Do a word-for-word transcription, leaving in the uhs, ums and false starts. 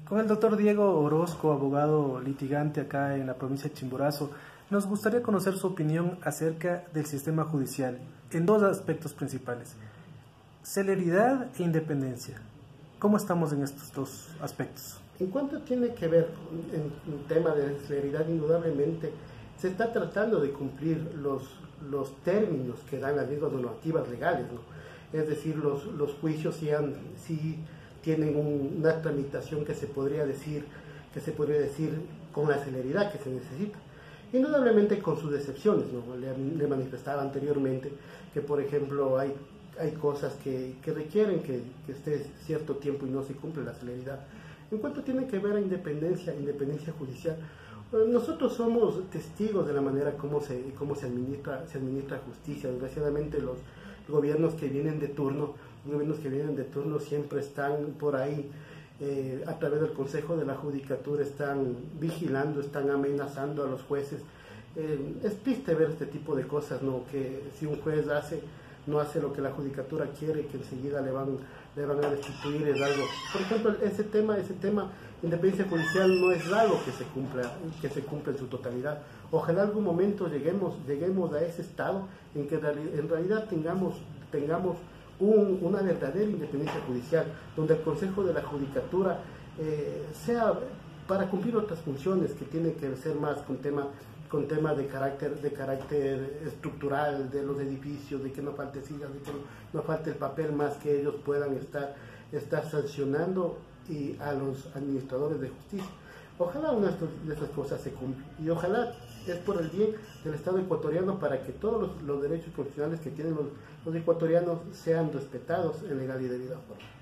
Con el doctor Diego Orozco, abogado litigante acá en la provincia de Chimborazo, nos gustaría conocer su opinión acerca del sistema judicial en dos aspectos principales: celeridad e independencia. ¿Cómo estamos en estos dos aspectos? En cuanto tiene que ver en el tema de celeridad, indudablemente se está tratando de cumplir los, los términos que dan las mismas normativas legales, ¿no? Es decir, los, los juicios sí, han, sí tienen un, una tramitación que se podría decir que se podría decir con la celeridad que se necesita. Indudablemente con sus excepciones, ¿no? Le, le manifestaba anteriormente que, por ejemplo, hay, hay cosas que, que requieren que, que esté cierto tiempo y no se cumple la celeridad. En cuanto tiene que ver a independencia, independencia judicial, nosotros somos testigos de la manera como se, cómo se administra, se administra justicia. Desgraciadamente los gobiernos que vienen de turno, los gobiernos que vienen de turno siempre están por ahí, eh, a través del Consejo de la Judicatura, están vigilando, están amenazando a los jueces. Eh, es triste ver este tipo de cosas, ¿no? Que si un juez hace, no hace lo que la Judicatura quiere, que enseguida le van, le van a destituir, es algo. Por ejemplo, ese tema, ese tema, independencia judicial, no es algo que se cumpla, que se cumpla en su totalidad. Ojalá algún momento lleguemos, lleguemos a ese estado en que en realidad tengamos, tengamos un, una verdadera independencia judicial, donde el Consejo de la Judicatura eh, sea para cumplir otras funciones que tienen que ser más con tema con temas de carácter de carácter estructural de los edificios, de que no falte sillas, de que no, no falte el papel, más que ellos puedan estar, estar sancionando y a los administradores de justicia. Ojalá una de estas cosas se cumpla, y ojalá es por el bien del Estado ecuatoriano, para que todos los, los derechos constitucionales que tienen los, los ecuatorianos sean respetados en legal y debida forma.